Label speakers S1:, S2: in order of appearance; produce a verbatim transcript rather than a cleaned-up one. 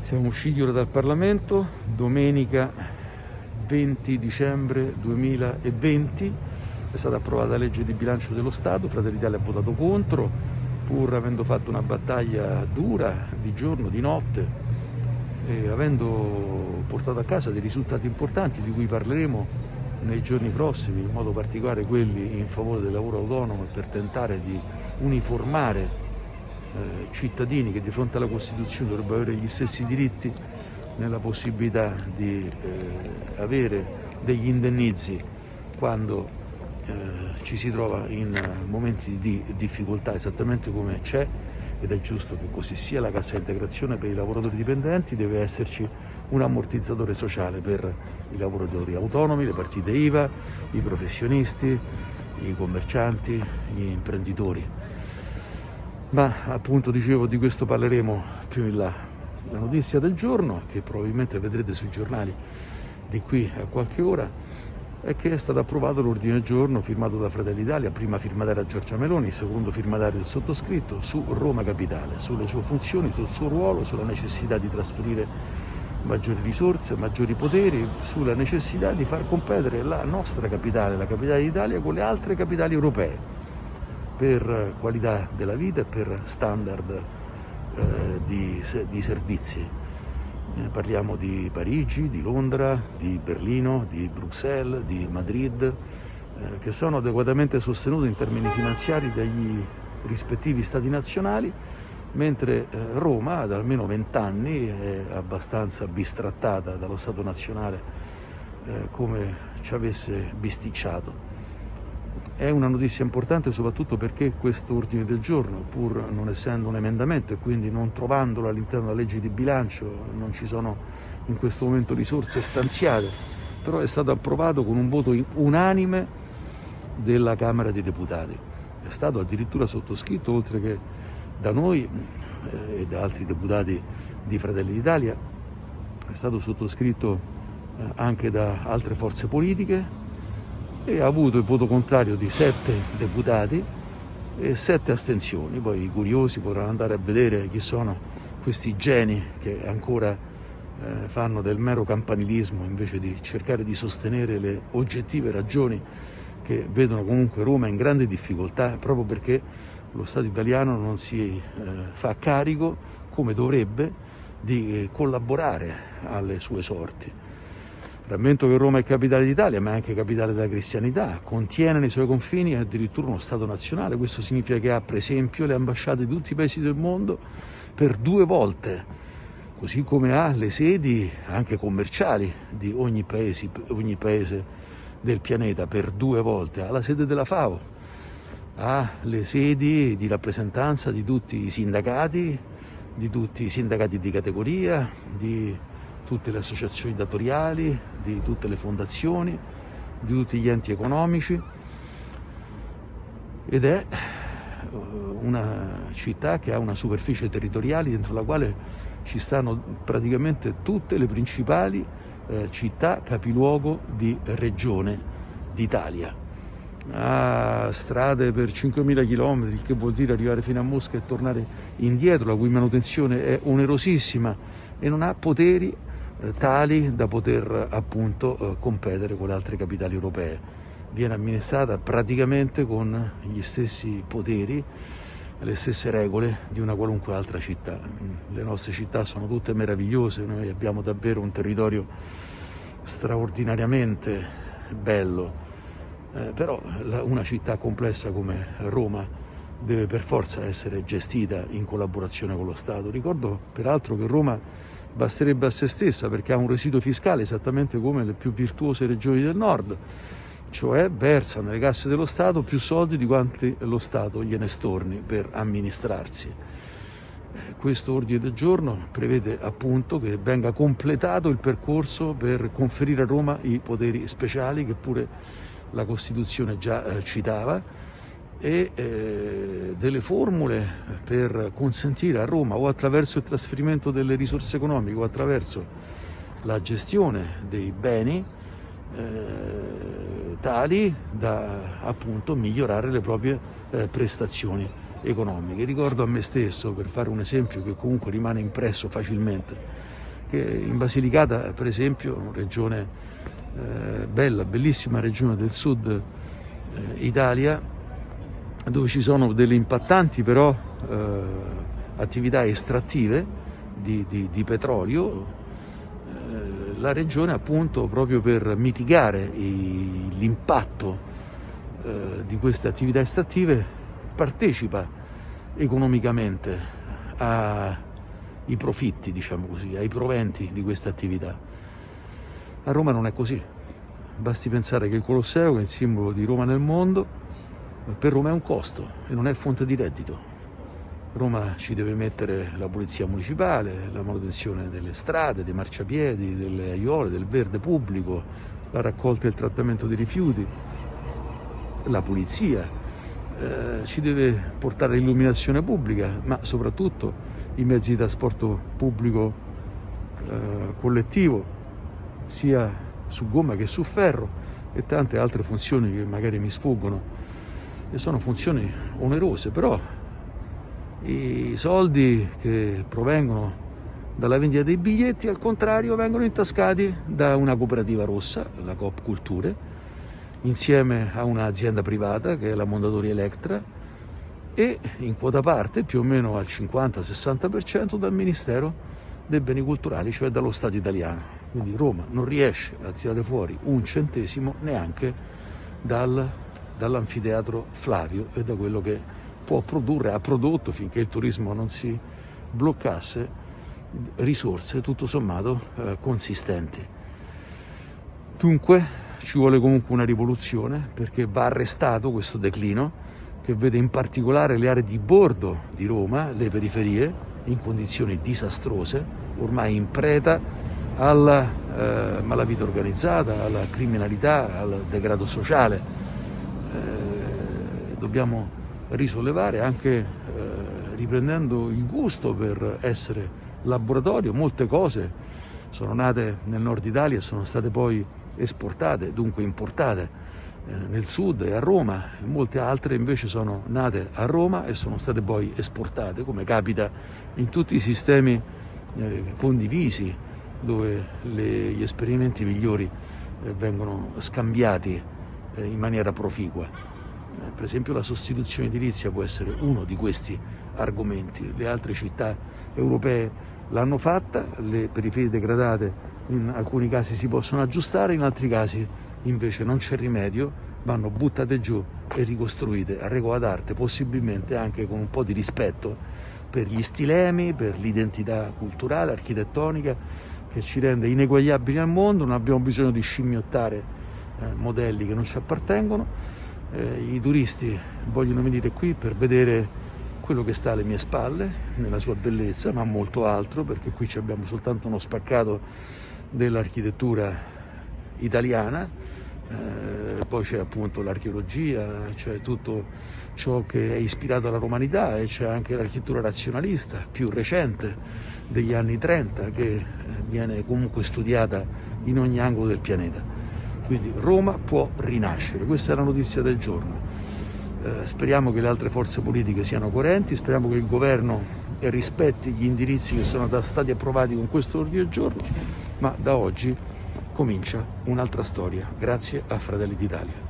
S1: Siamo usciti ora dal Parlamento, domenica venti dicembre duemilaventi, è stata approvata la legge di bilancio dello Stato. Fratelli d'Italia ha votato contro, pur avendo fatto una battaglia dura di giorno, di notte, e avendo portato a casa dei risultati importanti di cui parleremo nei giorni prossimi, in modo particolare quelli in favore del lavoro autonomo, per tentare di uniformare Eh, cittadini che di fronte alla Costituzione dovrebbero avere gli stessi diritti nella possibilità di eh, avere degli indennizi quando eh, ci si trova in momenti di difficoltà, esattamente come c'è, ed è giusto che così sia, la cassa integrazione per i lavoratori dipendenti. Deve esserci un ammortizzatore sociale per i lavoratori autonomi, le partite I V A, i professionisti, i commercianti, gli imprenditori. Ma appunto, dicevo, di questo parleremo più in là. La notizia del giorno, che probabilmente vedrete sui giornali di qui a qualche ora, è che è stato approvato l'ordine del giorno firmato da Fratelli d'Italia, prima firmataria Giorgia Meloni, secondo firmatario il sottoscritto, su Roma Capitale, sulle sue funzioni, sul suo ruolo, sulla necessità di trasferire maggiori risorse, maggiori poteri, sulla necessità di far competere la nostra capitale, la capitale d'Italia, con le altre capitali europee, per qualità della vita e per standard eh, di, di servizi. Eh, parliamo di Parigi, di Londra, di Berlino, di Bruxelles, di Madrid, eh, che sono adeguatamente sostenute in termini finanziari dagli rispettivi stati nazionali, mentre eh, Roma da almeno vent'anni è abbastanza bistrattata dallo Stato nazionale, eh, come ci avesse bisticciato. È una notizia importante soprattutto perché questo ordine del giorno, pur non essendo un emendamento e quindi non trovandolo all'interno della legge di bilancio, non ci sono in questo momento risorse stanziate, però è stato approvato con un voto unanime della Camera dei Deputati. È stato addirittura sottoscritto, oltre che da noi eh, e da altri deputati di Fratelli d'Italia, è stato sottoscritto eh, anche da altre forze politiche, e ha avuto il voto contrario di sette deputati e sette astensioni. Poi i curiosi potranno andare a vedere chi sono questi geni che ancora eh, fanno del mero campanilismo invece di cercare di sostenere le oggettive ragioni che vedono comunque Roma in grande difficoltà, proprio perché lo Stato italiano non si eh, fa carico, come dovrebbe, di eh, collaborare alle sue sorti. Rammento che Roma è capitale d'Italia, ma è anche capitale della cristianità, contiene nei suoi confini addirittura uno Stato nazionale. Questo significa che ha, per esempio, le ambasciate di tutti i paesi del mondo per due volte, così come ha le sedi anche commerciali di ogni paese, ogni paese del pianeta per due volte. Ha la sede della FAO, ha le sedi di rappresentanza di tutti i sindacati, di tutti i sindacati di categoria, di tutte le associazioni datoriali, di tutte le fondazioni, di tutti gli enti economici, ed è una città che ha una superficie territoriale dentro la quale ci stanno praticamente tutte le principali eh, città capoluogo di regione d'Italia. Ha strade per cinquemila chilometri, il che vuol dire arrivare fino a Mosca e tornare indietro, la cui manutenzione è onerosissima, e non ha poteri tali da poter appunto eh, competere con le altre capitali europee. Viene amministrata praticamente con gli stessi poteri, le stesse regole di una qualunque altra città. Le nostre città sono tutte meravigliose, noi abbiamo davvero un territorio straordinariamente bello, eh, però la, una città complessa come Roma deve per forza essere gestita in collaborazione con lo Stato. Ricordo peraltro che Roma basterebbe a se stessa, perché ha un residuo fiscale esattamente come le più virtuose regioni del nord, cioè versa nelle casse dello Stato più soldi di quanti lo Stato gliene storni per amministrarsi. Questo ordine del giorno prevede appunto che venga completato il percorso per conferire a Roma i poteri speciali che pure la Costituzione già eh, citava, e eh, delle formule per consentire a Roma, o attraverso il trasferimento delle risorse economiche o attraverso la gestione dei beni, eh, tali da appunto migliorare le proprie eh, prestazioni economiche. Ricordo a me stesso, per fare un esempio che comunque rimane impresso facilmente, che in Basilicata, per esempio, una regione eh, bella, bellissima regione del sud eh, Italia, dove ci sono delle impattanti però eh, attività estrattive di, di, di petrolio, eh, la regione appunto proprio per mitigare l'impatto eh, di queste attività estrattive partecipa economicamente ai profitti, diciamo così, ai proventi di queste attività. A Roma non è così, basti pensare che il Colosseo, che è il simbolo di Roma nel mondo, per Roma è un costo e non è fonte di reddito. Roma ci deve mettere la polizia municipale, la manutenzione delle strade, dei marciapiedi, delle aiuole, del verde pubblico, la raccolta e il trattamento dei rifiuti, la pulizia, eh, ci deve portare l'illuminazione pubblica, ma soprattutto i mezzi di trasporto pubblico eh, collettivo, sia su gomma che su ferro, e tante altre funzioni che magari mi sfuggono. E sono funzioni onerose, però i soldi che provengono dalla vendita dei biglietti, al contrario, vengono intascati da una cooperativa rossa, la Coop Culture, insieme a un'azienda privata che è la Mondadori Electra, e in quota parte, più o meno al cinquanta sessanta per cento, dal Ministero dei Beni Culturali, cioè dallo Stato italiano. Quindi Roma non riesce a tirare fuori un centesimo neanche dal dall'anfiteatro Flavio e da quello che può produrre, ha prodotto finché il turismo non si bloccasse, risorse tutto sommato eh, consistenti. Dunque ci vuole comunque una rivoluzione, perché va arrestato questo declino che vede in particolare le aree di bordo di Roma, le periferie, in condizioni disastrose, ormai in preda alla eh, malavita organizzata, alla criminalità, al degrado sociale. Eh, dobbiamo risollevare anche eh, riprendendo il gusto per essere laboratorio. Molte cose sono nate nel nord Italia e sono state poi esportate, dunque importate eh, nel sud e a Roma, molte altre invece sono nate a Roma e sono state poi esportate, come capita in tutti i sistemi eh, condivisi, dove le, gli esperimenti migliori eh, vengono scambiati in maniera proficua. Per esempio la sostituzione edilizia può essere uno di questi argomenti. Le altre città europee l'hanno fatta, le periferie degradate in alcuni casi si possono aggiustare, in altri casi invece non c'è rimedio, vanno buttate giù e ricostruite a regola d'arte, possibilmente anche con un po' di rispetto per gli stilemi, per l'identità culturale, architettonica, che ci rende ineguagliabili al mondo. Non abbiamo bisogno di scimmiottare modelli che non ci appartengono. Eh, i turisti vogliono venire qui per vedere quello che sta alle mie spalle nella sua bellezza, ma molto altro, perché qui abbiamo soltanto uno spaccato dell'architettura italiana, eh, poi c'è appunto l'archeologia, c'è tutto ciò che è ispirato alla romanità, e c'è anche l'architettura razionalista più recente degli anni trenta, che viene comunque studiata in ogni angolo del pianeta. Quindi Roma può rinascere, questa è la notizia del giorno. Eh, speriamo che le altre forze politiche siano coerenti, speriamo che il governo rispetti gli indirizzi che sono stati approvati con questo ordine del giorno, ma da oggi comincia un'altra storia, grazie a Fratelli d'Italia.